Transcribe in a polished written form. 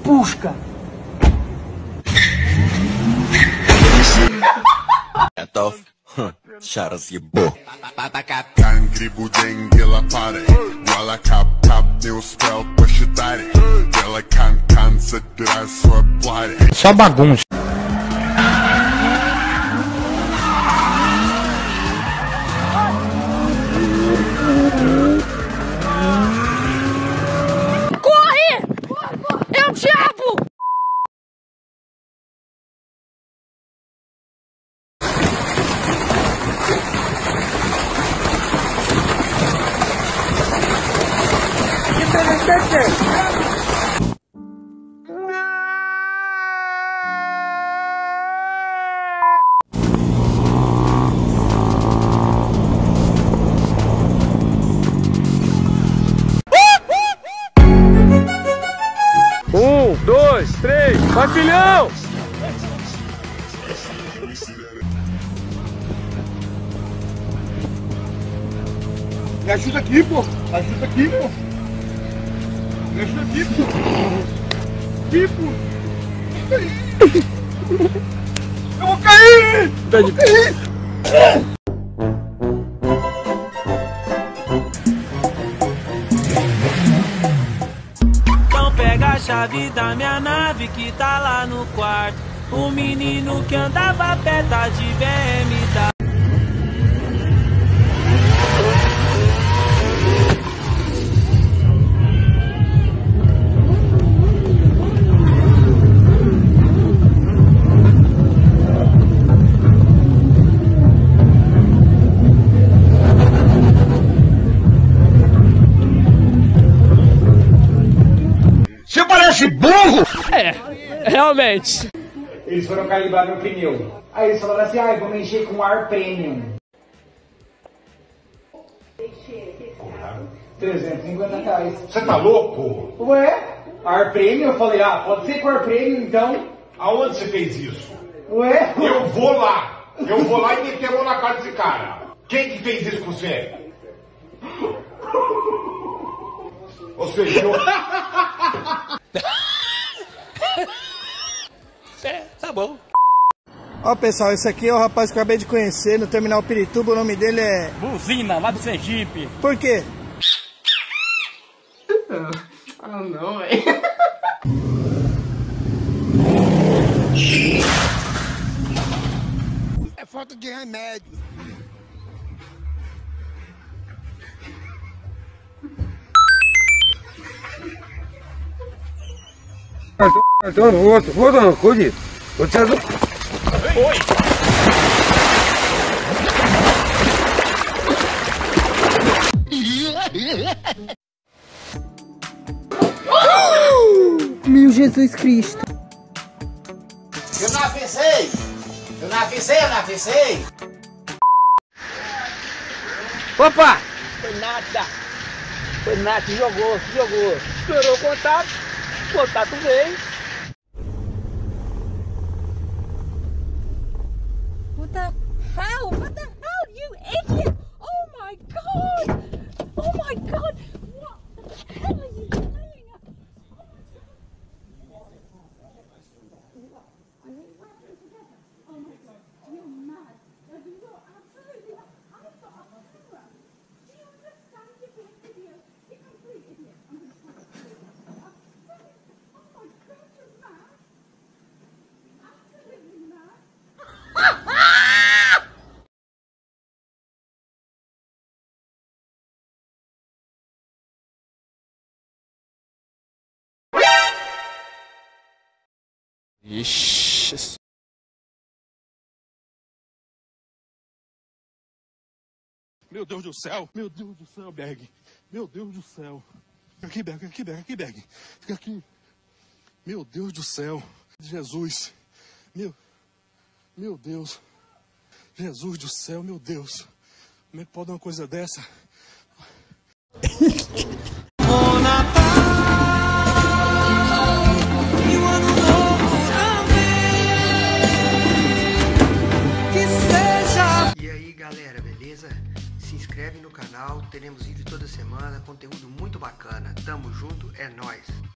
Pusca. Готов? Сейчас ебу. Кангри буденьги лопатой, вала кап-кап, не успел посчитать. Делай кан-кан, собирай свой платье. Só bagunça. Corre! É o diabo! Um, dois, três, vai filhão! Me ajuda aqui, pô! Ajuda aqui, pô! Me ajuda aqui, pô! Aqui, pô! Eu vou cair! Eu vou cair! Então pega a chave da minha nave que tá lá no quarto. O menino que andava a pé tá de BMW. Você parece burro! Realmente. Eles foram calibrar meu pneu. Aí eles falaram assim, vou mexer com ar premium. 350 reais. Você tá louco? Ué, ar premium? Eu falei, pode ser com ar premium então. Aonde você fez isso? Ué? Eu vou lá! Eu vou lá e meter a mão na cara desse cara! Quem que fez isso com você? Ou seja, eu... Tá bom. Ó pessoal, esse aqui é o rapaz que eu acabei de conhecer no Terminal Pirituba, o nome dele é... Buzina, lá do Sergipe. Por quê? Não, velho. É falta de remédio. Então, vou dar uma coisa. Oi! Meu Jesus Cristo. Eu não avisei! Eu não avisei, eu não avisei! Opa! Foi nada! Foi nada, se jogou. Estourou o contato veio. What the hell? What the hell, you idiot! Oh my god! Oh my god! What the hell are you doing? Ixi. Meu Deus do céu, Berg. Meu Deus do céu. Aqui, Berg. Fica aqui. Meu Deus do céu. Jesus. Meu Deus. Jesus do céu, meu Deus. Como é que pode uma coisa dessa? O Natal e o Ano Novo também. Que seja. E aí galera, beleza? Se inscreve no canal, teremos vídeo toda semana, conteúdo muito bacana. Tamo junto, é nóis!